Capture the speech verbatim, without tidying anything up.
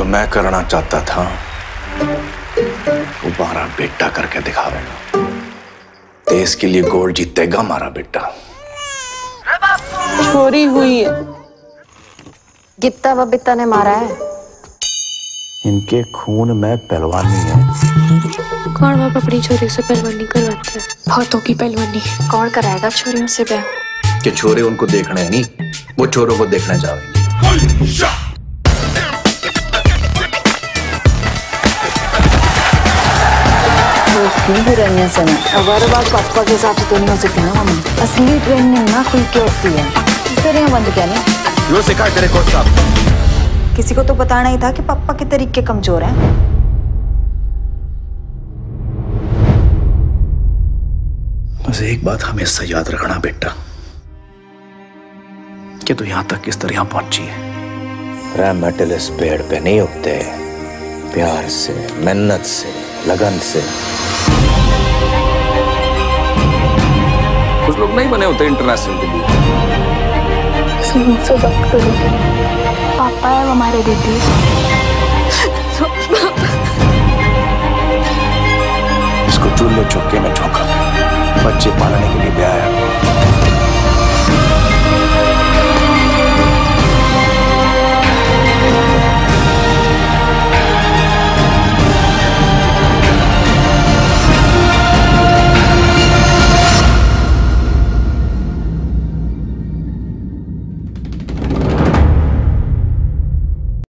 मैं करना चाहता था वो बारह बेटा करके दिखावेगा। देश के लिए गोल्ड जीतेगा हमारा बेटा। चोरी हुई है। गिप्ता बबिता ने मारा है। इनके खून में पहलवानी है। कौन बाप अपनी छोरी से पहलवानी करवाता है? बहुतों की पहलवानी। कौन कराएगा छोरियों से ब्याह? कि छोरे उनको देखने नहीं, वो चोरों को देखने जाएंगे। अगर बात पापा के हिसाब से तो नहीं हो सकती ना मम्मी। असली ट्रेनिंग ना खुल के होती है। इस तरह बंद क्या नहीं? लो सिखा तेरे कोच साहब। किसी को तो बताना ही था कि पापा के तरीके कमजोर हैं। बस एक बात हमेशा याद रखना बेटा, कि तू यहां तक किस तरह पहुंची है। मेटल इस पेड़ पे नहीं उगते, प्यार से, मेहनत से, लगन से। कुछ लोग नहीं बने होते इंटरनेशनल के लिए। मुझसे बात करो। पापा है वो हमारे दीदी। इसको चूल्हे चौके में झोंका, बच्चे पालने के लिए ब्याह है।